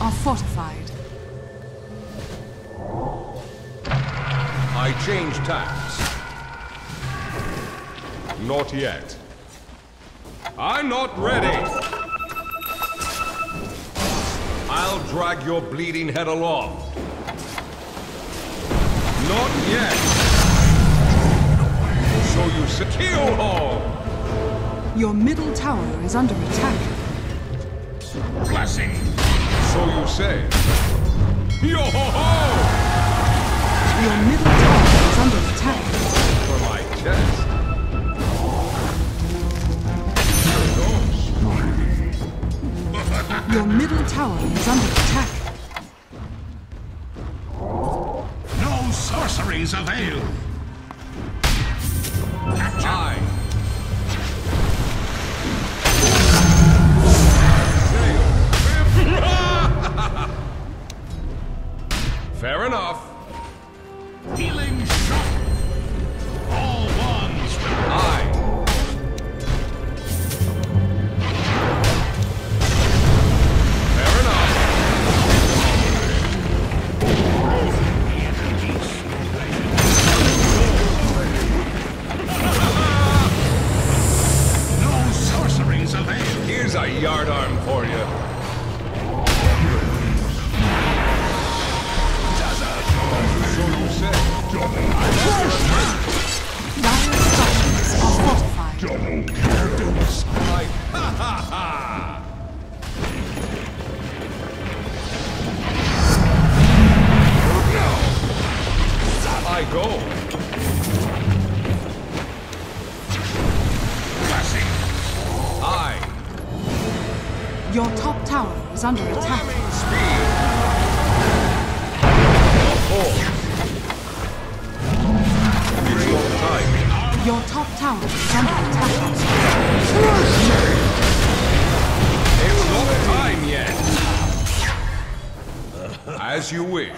are fortified. I change tacks. Not yet. I'm not ready. I'll drag your bleeding head along. Not yet. So you secure all. Your middle tower is under attack. Blessing. So you say. Yo-ho-ho! Your middle tower is under attack. For my chest. Your middle tower is under attack. No sorceries avail. Aye. Fair enough. Healing shot. All ones. Aye. Fair enough. No sorceries avail. Here's a yardarm for you. So you say. Dire structures are fortified. Like, ha ha ha! I go. Blessing. Aye. Your top tower is under attack. Ramming speed. Oh. It's no time. Your top tower is under attack. It's not time yet. As you wish.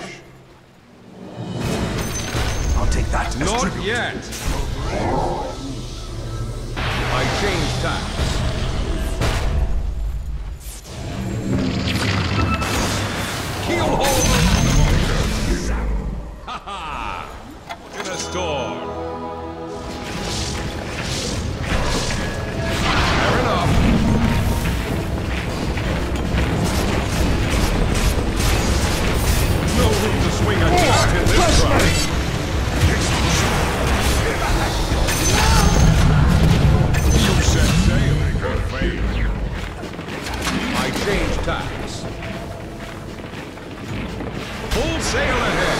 I'll take that as Not tribute. yet. I change tacks. Keel hold. Ha ha! In a storm. Fair enough. No room to swing a shot in this truck. You set sail, good faith. I change tacks. Full sail ahead.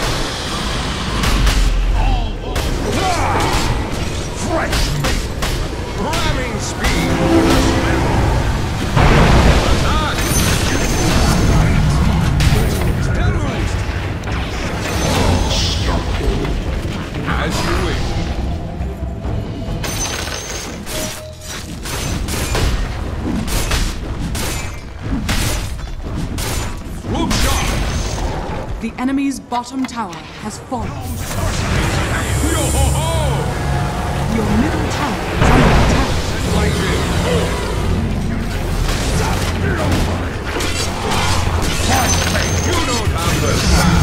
Fresh meat. Ramming speed. Attack. Deluge. As you wish. Look sharp. The enemy's bottom tower has fallen. Yo-ho-ho! Your middle tower is under attack. Like this. You don't understand.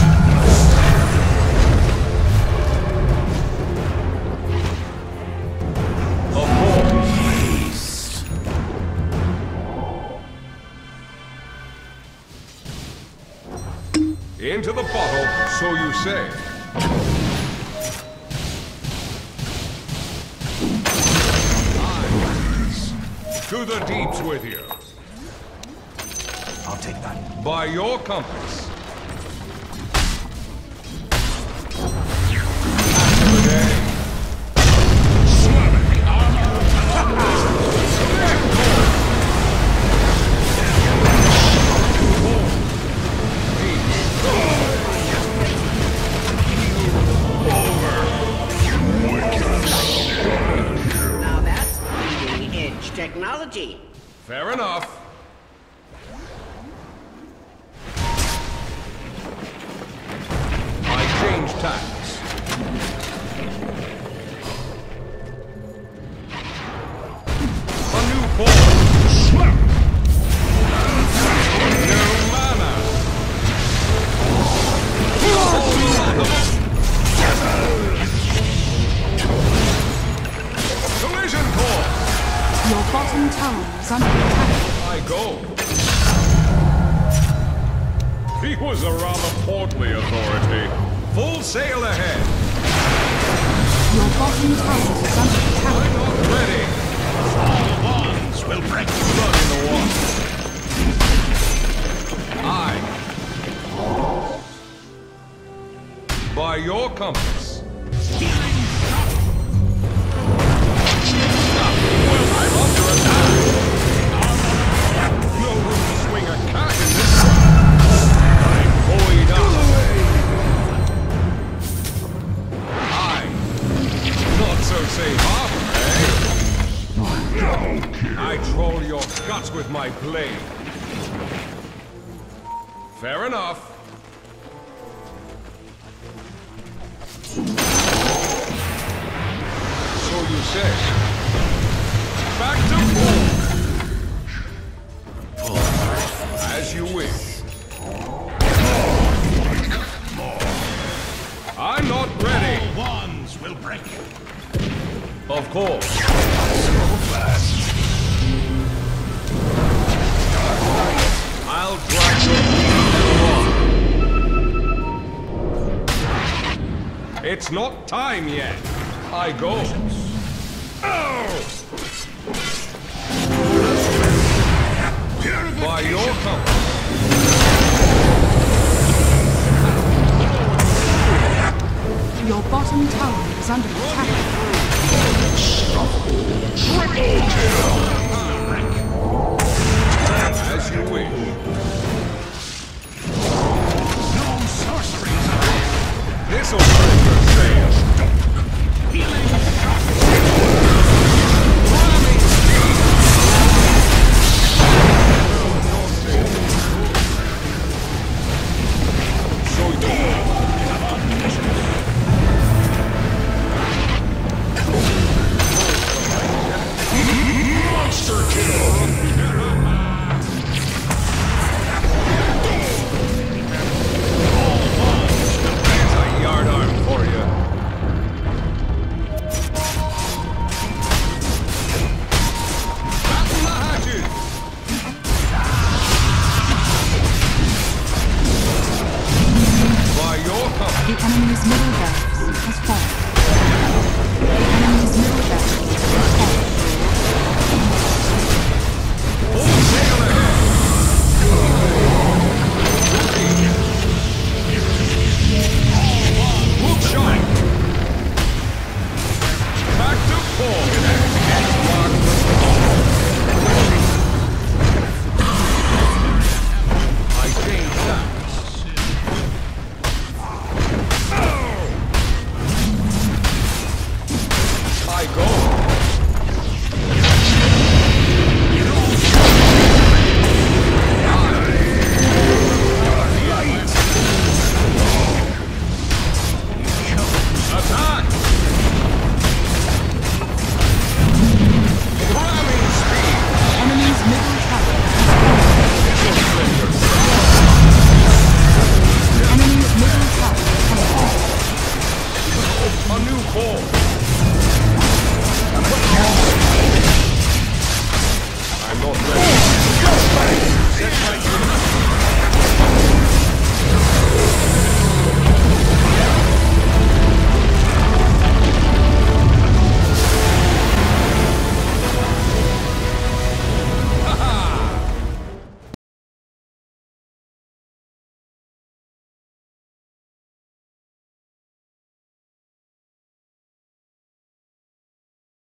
Of course. Into the bottle, so you say. To the deeps with you. I'll take that. By your compass. After the day. Now that's leading edge technology. Fair enough. I change tacks. A new ball. No mana. I go. He was a rather portly authority. Full sail ahead. Your bottom tower is under attack. I'm not ready. All wands will break. Blood in the water. Aye. By your compass. Healing shock. I'm under attack. No room to swing a cat in this one. I'm buoyed up. Aye. Not so safe harbor, eh? I troll your guts with my blade. Fair enough. So you say. Back to full. As you wish. I'm not ready. All wands will break. Of course. I'll drag your along. It's not time yet. I go. Oh! By your compass. Your bottom tower is under attack.